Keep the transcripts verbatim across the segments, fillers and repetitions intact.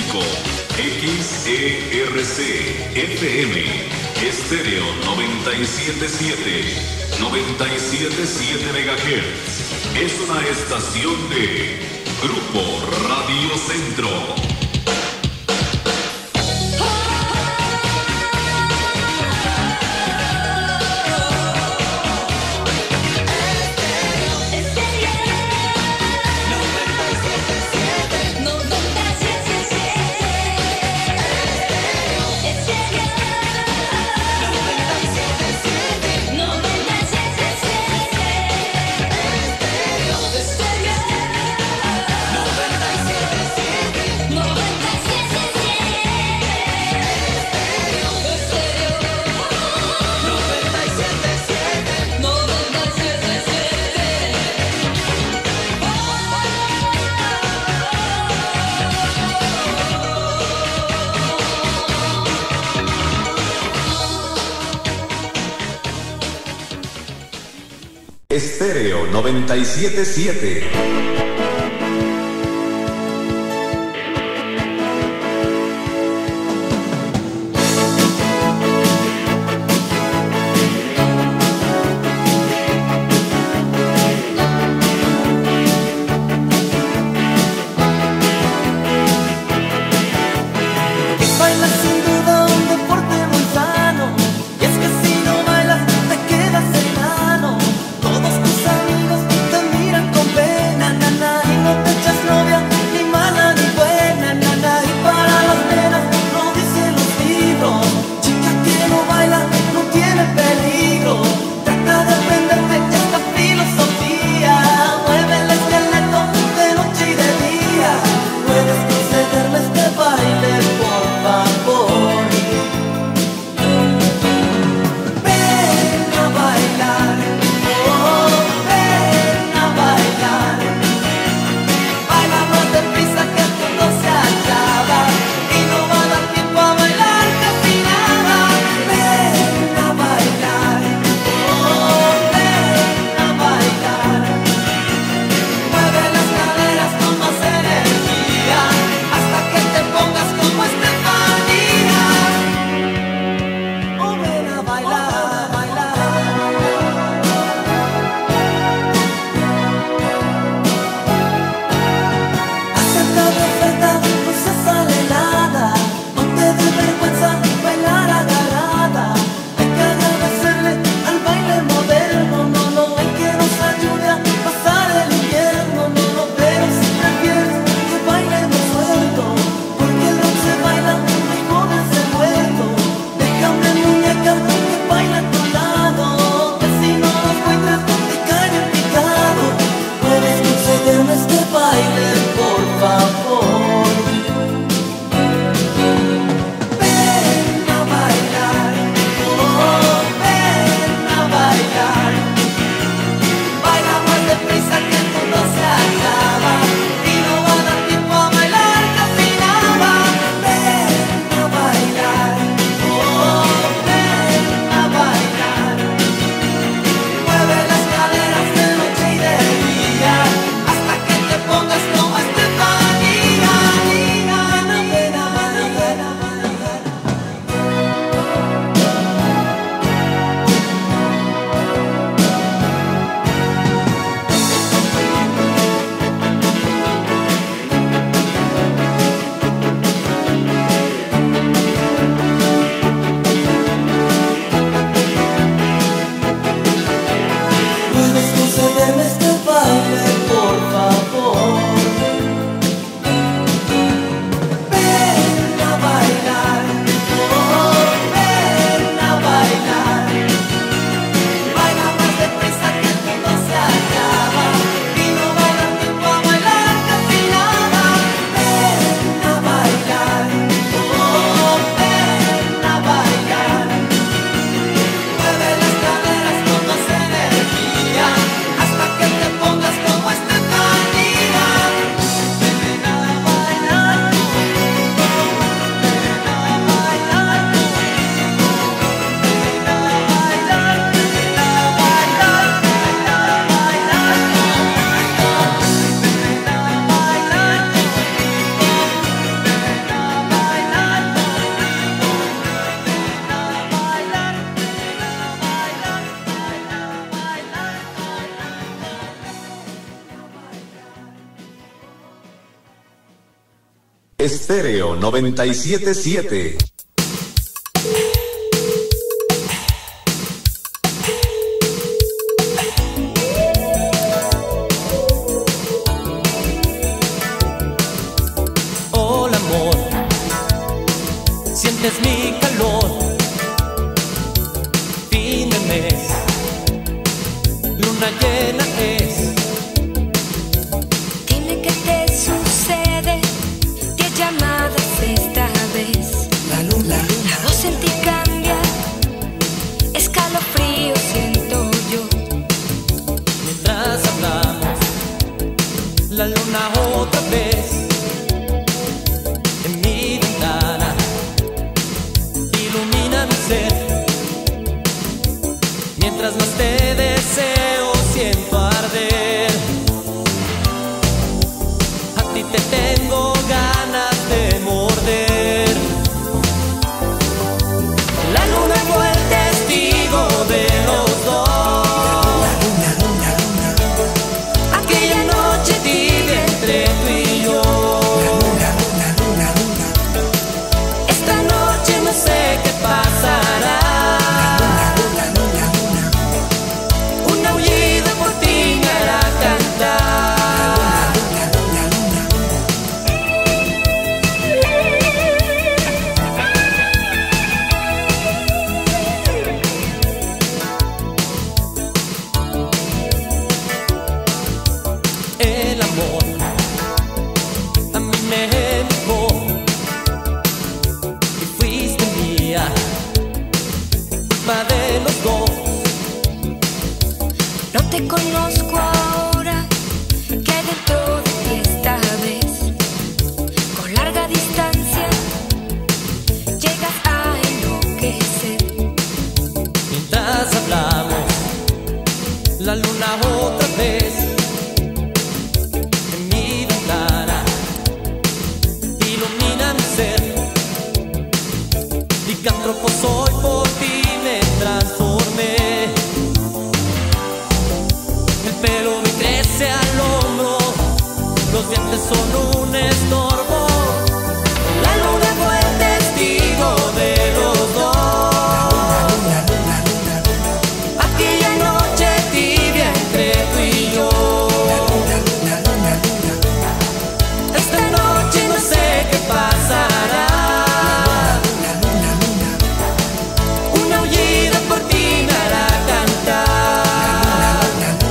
México. X E R C F M Estéreo noventa y siete punto siete, noventa y siete punto siete megahertz. Es una estación de Grupo Radio Centro. Estéreo noventa y siete punto siete. Na, na, na. Estéreo noventa y siete siete. Hola amor, sientes mi calor. Fin de mes, luna llena es. Dime qué te sucede, qué llamadas esta vez. La luna, La voz en ti cambia, escalofrío siento yo. mientras hablamos, la luna otra vez en mi ventana ilumina mi ser. Mientras más te deseo, siento arder. A ti te tengo ganas de morder. La luna fue el testigo de los dos. Aquella noche tibia entre tú y yo. Esta noche no sé qué pasará. Un aullido por ti me hará cantar. El amor a mí me dejó y fuiste mía, culpa de los dos. No te conozco ahora, que dentro de ti esta vez, con larga distancia, llegas a enloquecer. Mientras hablamos, la luna otra vez en mi ventana ilumina mi ser. Licántropo soy, por ti me transformé. El pelo me crece al hombro, los dientes son un estorbo. La luna fue el testigo de los dos. Aquella noche tibia entre tú y yo. Esta noche no sé qué pasará. Un aullido por ti me hará cantar.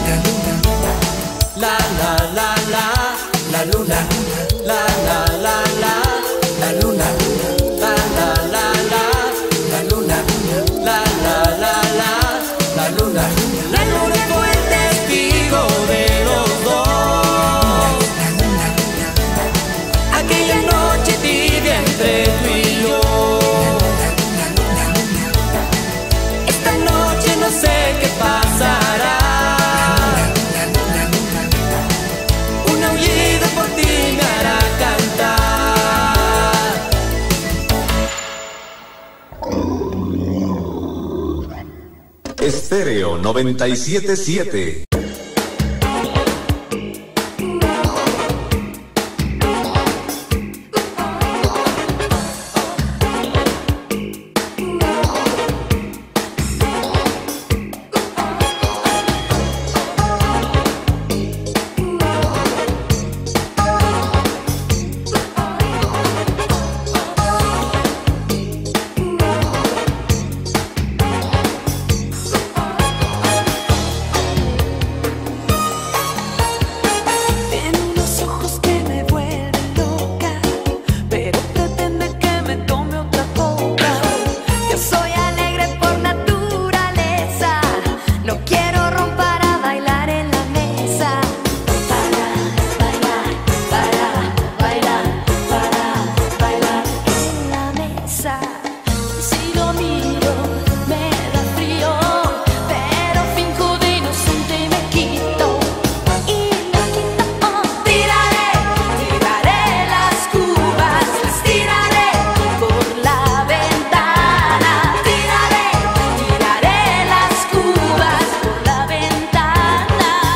La la la la, la luna. La la la la, la luna. La la la la, la luna. La la la la, la luna. La luna fue el testigo de los dos. Aquella noche tibia entre tú y yo. Esta noche no sé qué pasará. Un aullido por ti me hará cantar. Estéreo noventa y siete siete.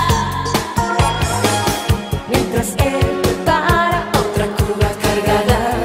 Mientras él prepara otra cuba cargada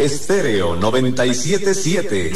Estéreo noventa y siete siete.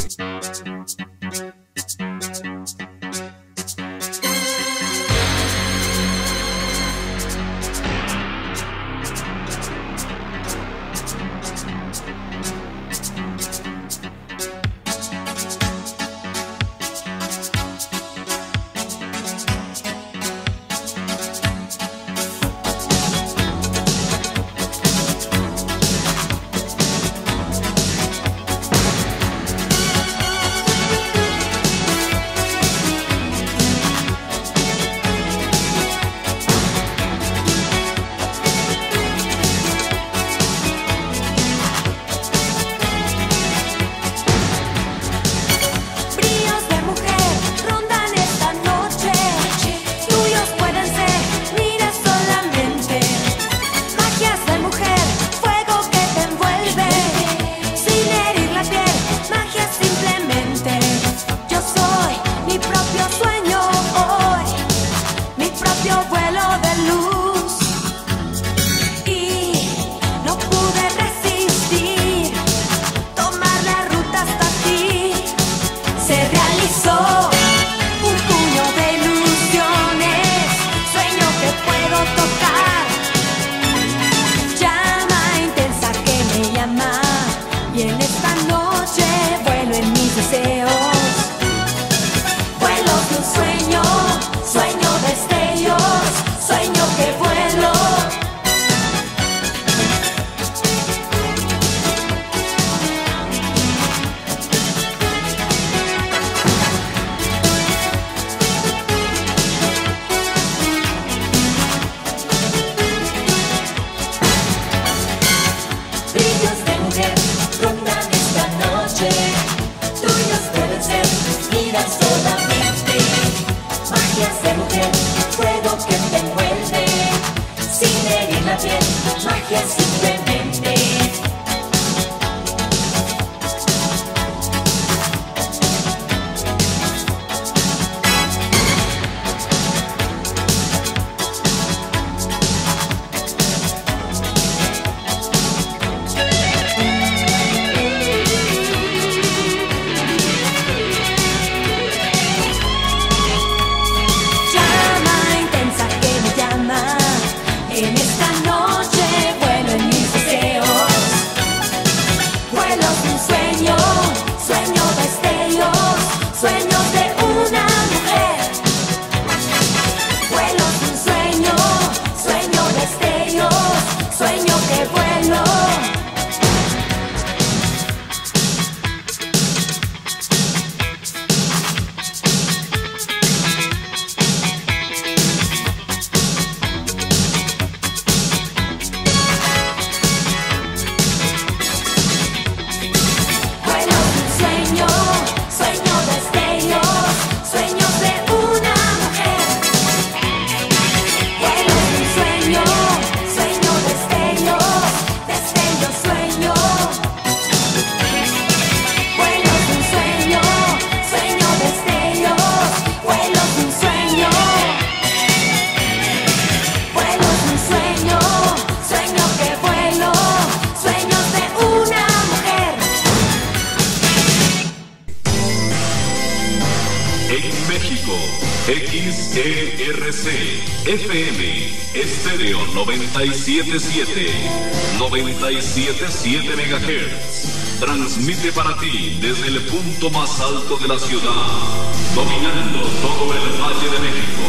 X E R C F M Estéreo noventa y siete siete, noventa y siete siete megahertz. Transmite para ti desde el punto más alto de la ciudad, dominando todo el Valle de México.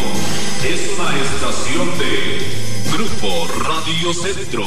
Es una estación de Grupo Radio Centro.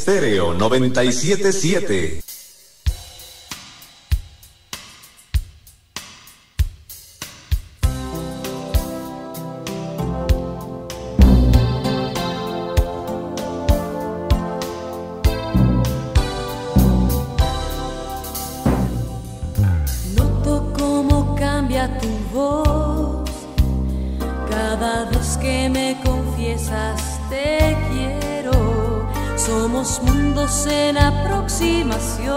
Estéreo noventa y siete siete. Noto cómo cambia tu voz cada vez que me confiesas te quiero. Somos mundos en aproximación,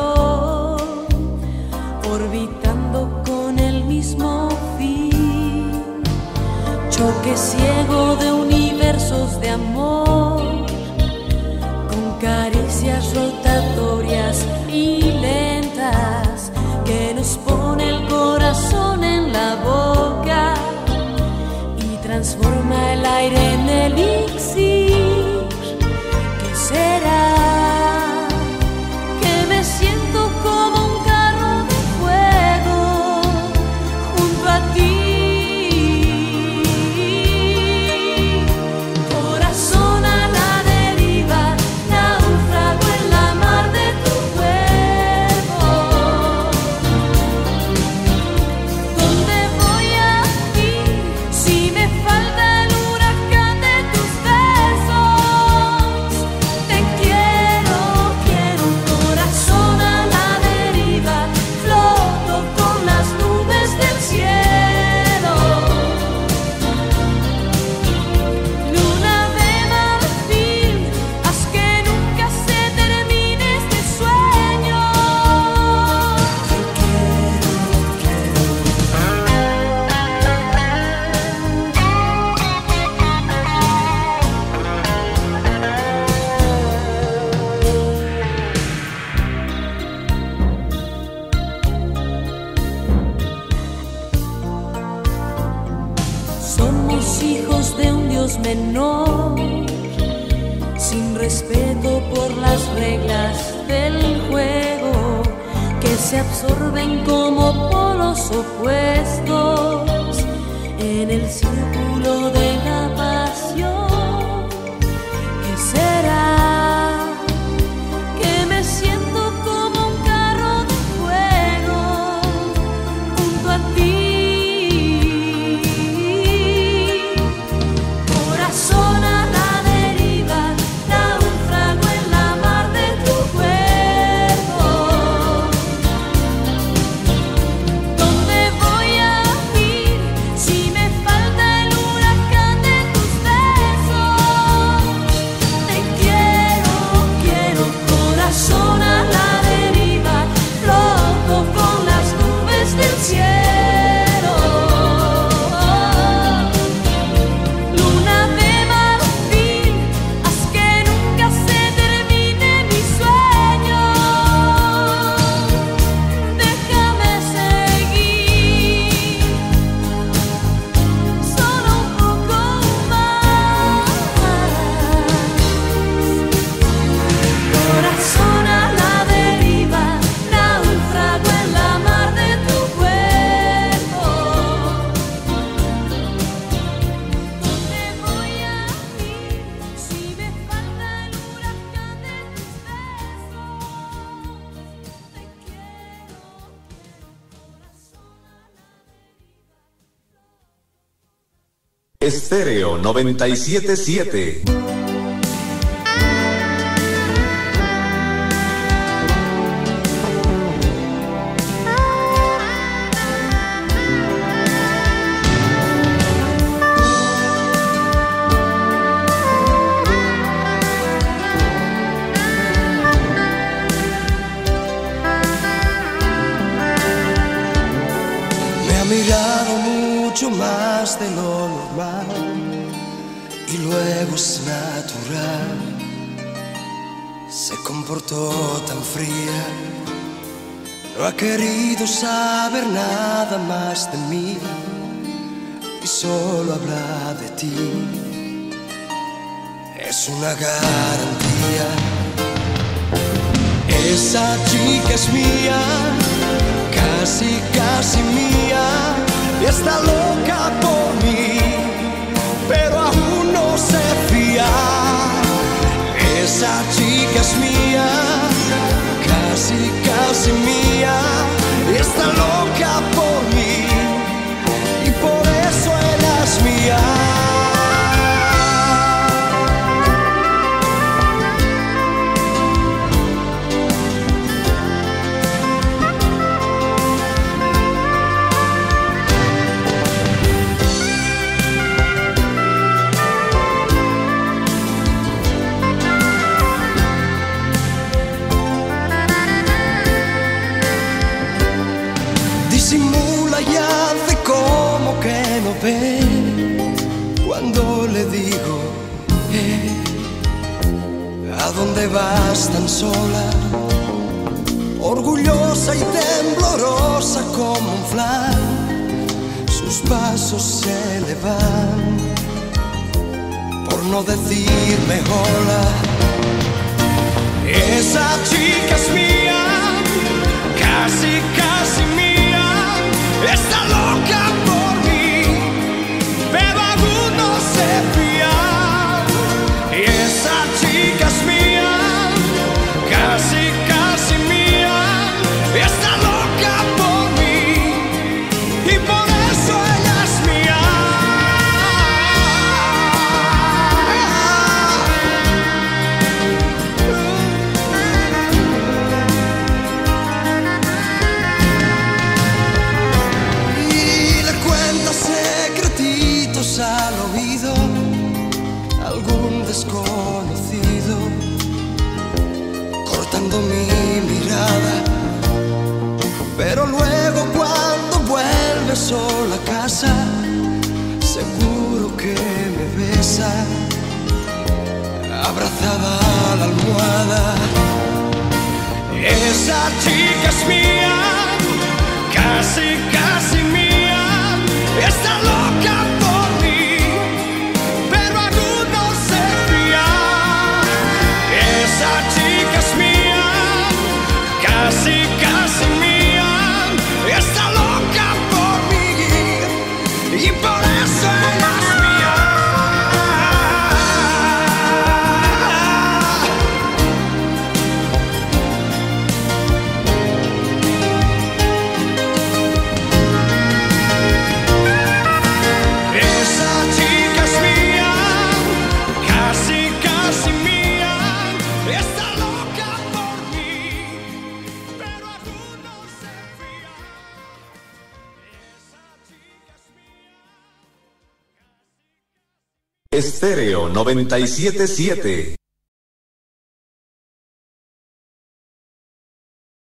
orbitando con el mismo fin. Choque ciego de universos de amor, con caricias rotatorias y lentas, que nos pone el corazón en la boca y transforma el aire en elixir. ¿Qué será? Que me siento como un carro de fuego junto a ti. Corazón a la deriva, náufrago en la mar de tu cuerpo. ¿Dónde voy a ir si me falta el huracán de tus besos? Te quiero, quiero. Corazón a la deriva, floto con las nubes del cielo. Luna de marfil, haz que nunca se termine este sueño. Te quiero, quiero. Somos hijos de un Dios menor, sin respeto por las reglas del juego, que se absorben como polos opuestos en el círculo de la pasión. ¿Qué será? Que me siento como un carro de fuego junto a ti. Corazón a la deriva, náufrago en la mar de tu cuerpo. ¿Dónde voy a ir si me falta el huracán de tus besos? Te quiero, quiero. Corazón a la deriva, floto con las nubes del cielo. Luna de marfil, haz que nunca se termine mi sueño. Déjame seguir solo un poco más. Corazón a la deriva, náufrago en la mar de tu cuerpo. ¿Dónde voy a ir si me falta el huracán de tus besos? Te quiero, quiero. Estéreo noventa y siete siete. Me ha mirado mucho más de lo normal y luego es natural. Se comportó tan fría, no ha querido saber nada más de mí y solo habla de ti. Es una garantía. Esa chica es mía, casi, casi mía, y está loca por mí, pero aún no se fía. Es Esa chica es mía, casi, casi mía, y está loca por mí, y por eso ella es mía. Disimula y hace como que no ve cuando le digo, eh, ¿a dónde vas tan sola? Orgullosa y temblorosa como un flan, sus pasos se le van por no decirme hola. Esa chica es mía, casi, casi mía, está loca por mí, pero aún no se fía. Y esa chica es mía, casi, casi mía, está loca por mí, y por eso ella es mía. Al oído algún desconocido, cortando mi mirada, pero luego cuando vuelve sola a casa, seguro que me besa, abrazada a la almohada. Esa chica es mía, casi, casi mía, está loca por mí, pero aún no se fía. Esa chica es mía, casi, casi mía, está loca por mí, y por eso ella es mía. Esa chica es mía, casi, casi mía, está loca por mí, pero aún no se fía. Esa chica es mía. Estéreo noventa y siete punto siete.